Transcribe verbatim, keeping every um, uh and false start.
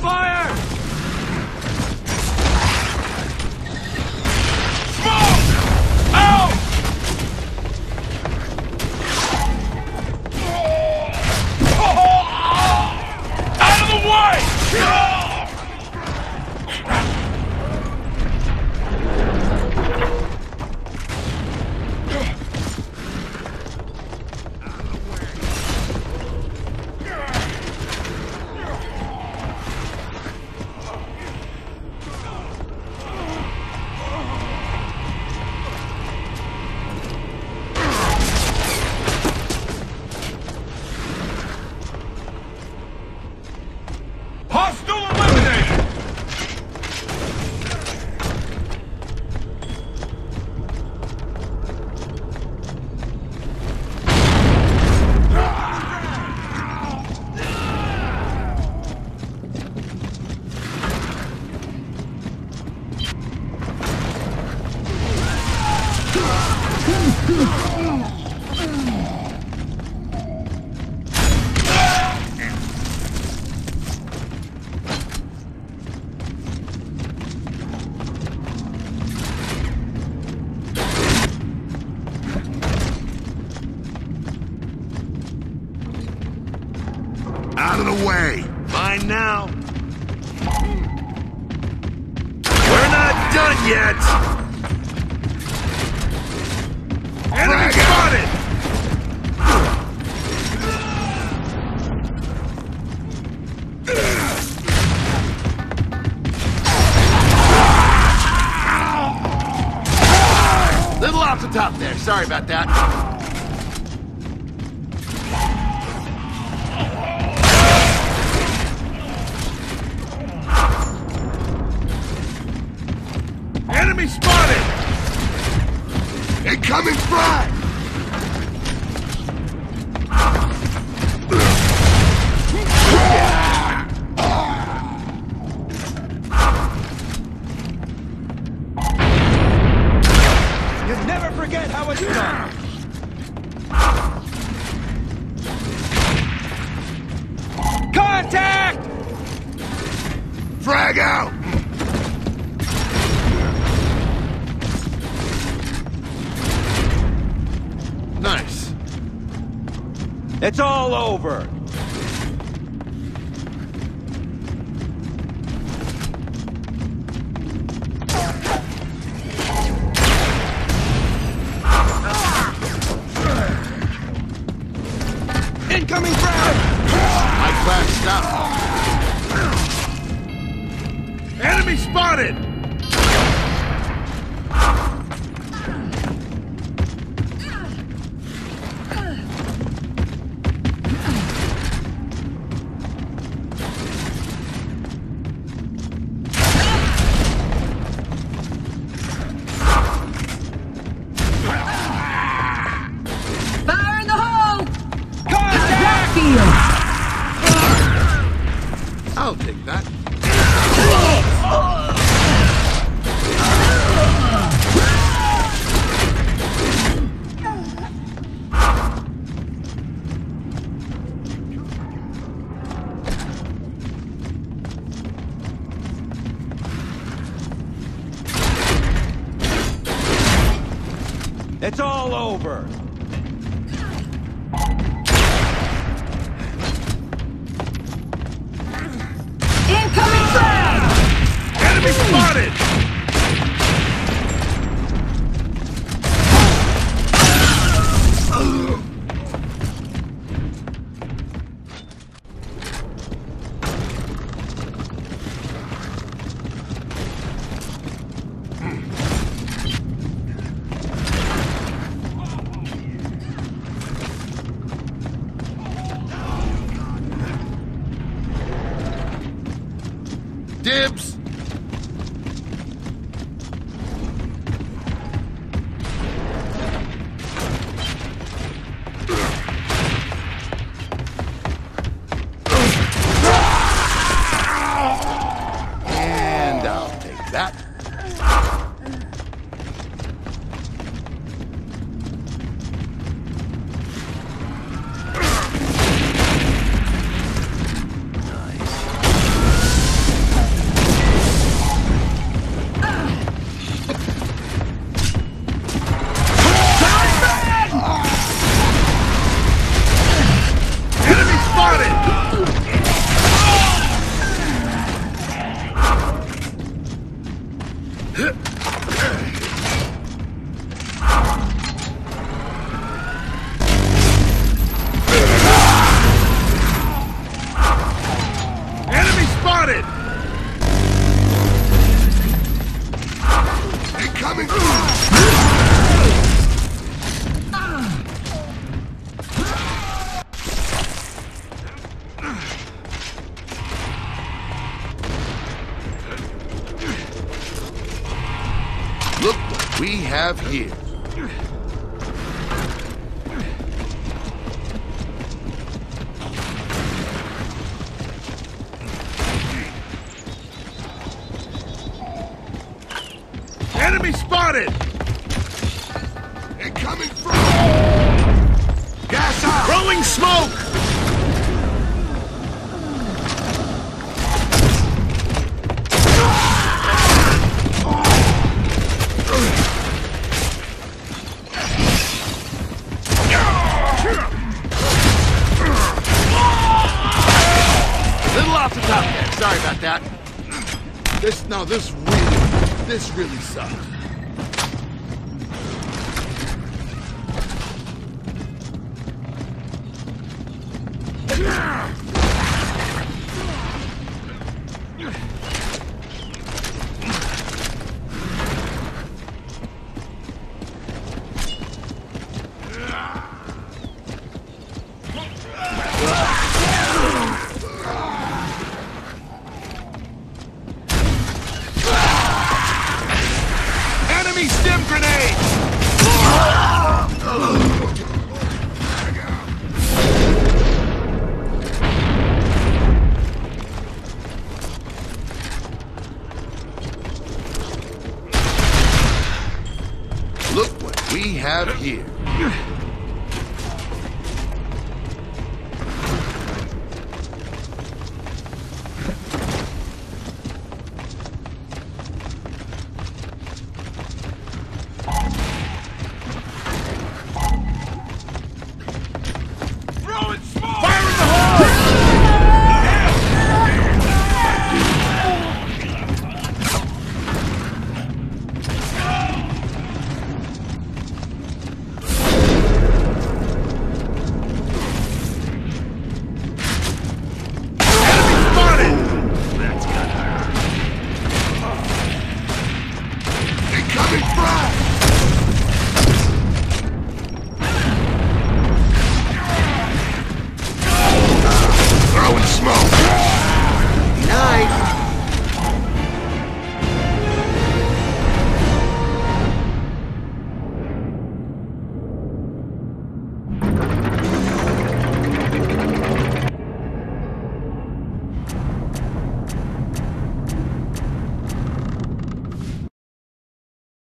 fire! Smoke! Out! Out of the way! Hostile eliminated! Out of the way! Mine now. We're not done yet! Enemy spotted! Little off the top there, sorry about that. Enemy spotted! Incoming frag! You never forget how it's done! Contact! Frag out! Nice. It's all over! Incoming frag! High class stuff. Enemy spotted! Fire in the hole! Contact! I'll take that. It's all over! Incoming frag! Enemy spotted! Dibs! And I'll take that. we have here. Enemy spotted! Incoming from... Gas out! Throwing smoke! Little off the top there. Sorry about that. This, no, this really, this really sucks.